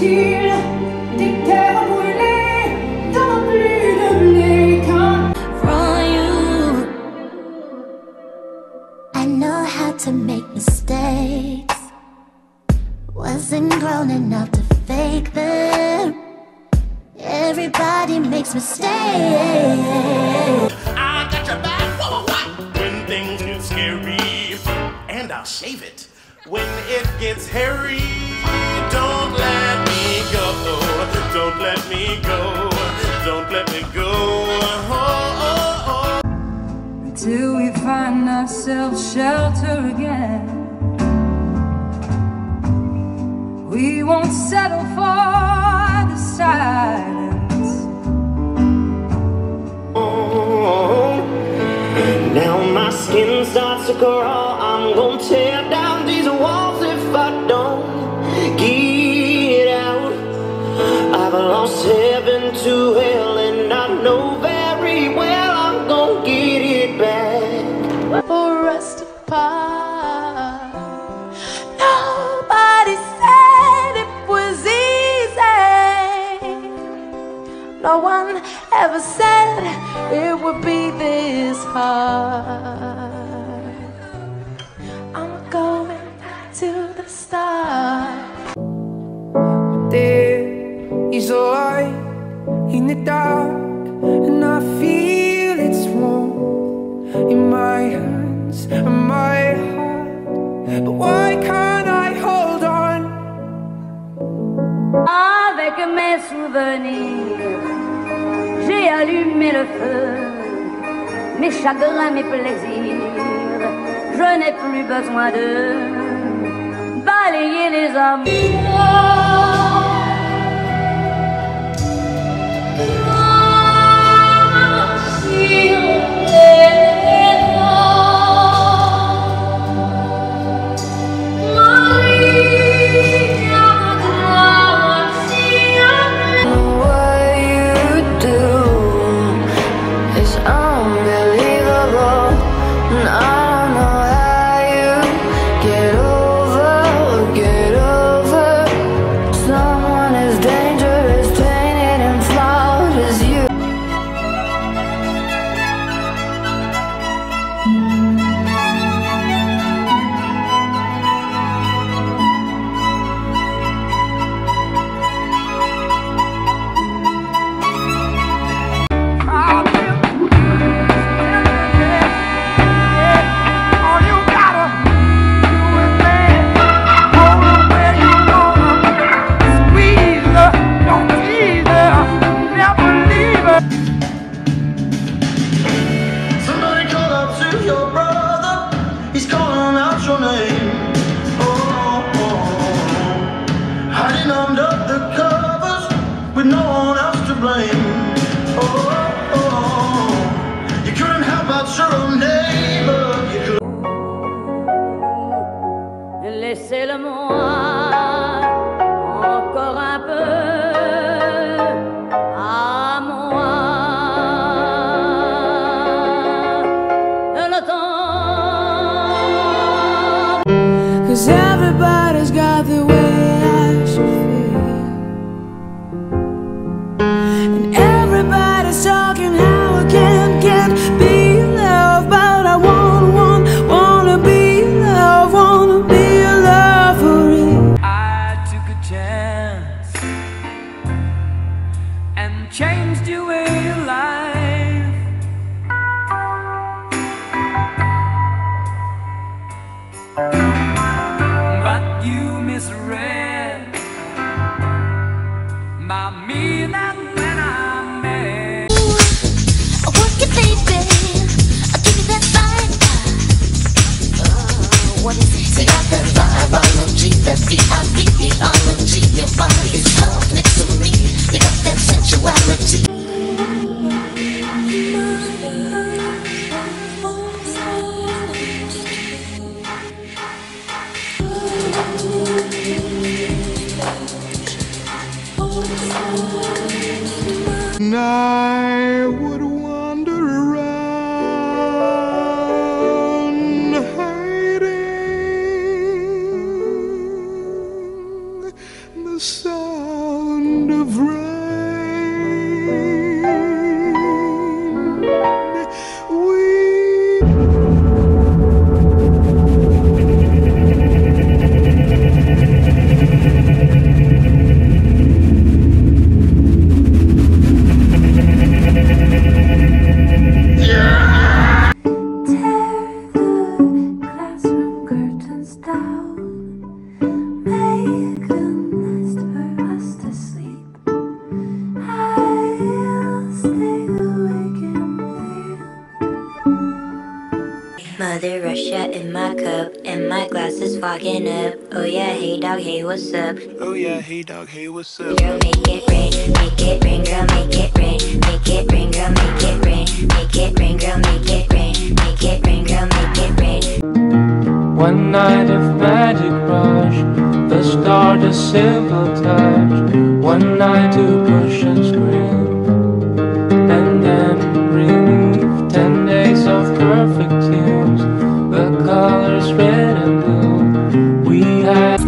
il des terres brûlées dans plus de blé qu'un. From you, I know how to make mistakes. Wasn't grown enough to fake them. Everybody makes mistakes. I got your back, whoa, when things get scary, and I'll shave it when it gets hairy. Don't let me go, don't let me go, don't let me go. Till we find ourselves shelter again, we won't settle for the silence. Oh, now my skin starts to crawl. I'm gonna tear down these walls if I don't get out. I've lost heaven to hell, and I know very well I'm gonna get it back. For us to part, nobody said it was easy. No one ever said it would be this hard. I'm going to the start. There is a light in the dark, and I feel it's warm in my hands and my heart. But why can't I hold on? Avec mes souvenirs, j'ai allumé le feu, mes chagrins, mes plaisirs. Je n'ai plus besoin de balayer les amours. No one else to blame. You couldn't help out your own neighbor. Laissez-le-moi encore un peu à moi. Le temps. 'Cause everybody's got the way I should feel, and everybody's talking how I can't be loved, but I wanna be loved for real. I took a chance and changed your way of life. But you misread my meaning when I met. Work it, baby. I'll give you that vibe. What is it? Say, got that virology, that V-I-V-E-ology. Your body is held next to me. You got that sensuality. And I would wander around hiding the sound of rain. Mother Russia in my cup, and my glass is fogging up. Oh yeah, hey dog, hey what's up? Oh yeah, hey dog, hey what's up? Girl, make it rain, girl, make it rain, make it rain, girl, make it rain, make it rain, girl, make it rain, make it rain, girl, make it rain. One night of magic rush, the start a simple touch. One night to push and scream, and then relief. 10 days of perfect tunes, the colors red and blue. We had